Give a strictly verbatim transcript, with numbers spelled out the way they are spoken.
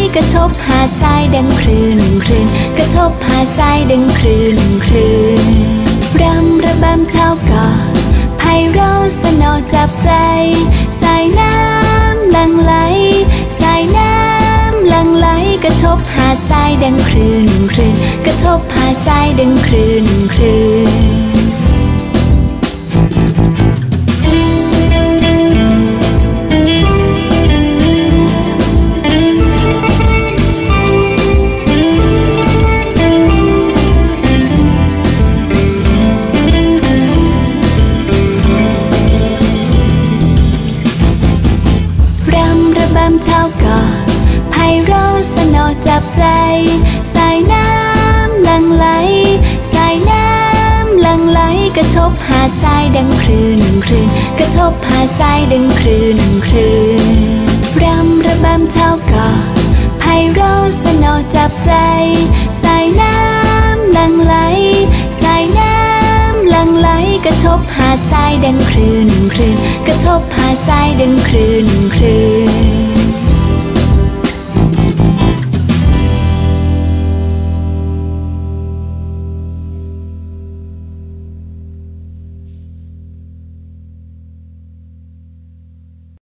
กระทบหาดทรายดังคลื่นคลื่นกระทบหาดทรายดังคลื่นคลื่นรำระบำชาวเกาะไพเราะสนอจับใจสายน้ำหลั่งไหลสายน้ำหลั่งไหลกระทบหาดทรายดังคลื่นคลื่นกระทบหาดทรายดังคลื่นคลื่นชาวเกาะไพเราะสนอจับใจสายน้ำหลั่งไหลสายน้ำหลั่งไหลกระทบหาดทรายดังคลื่นคลื่นกระทบหาดทรายดังคลื่นคลื่นรำระบำชาวเกาะไพเราะสนอจับใจสายน้ำหลั่งไหลสายน้ำหลั่งไหลกระทบหาดทรายดังคลื่นคลื่นกระทบหาดทรายดังคลื่น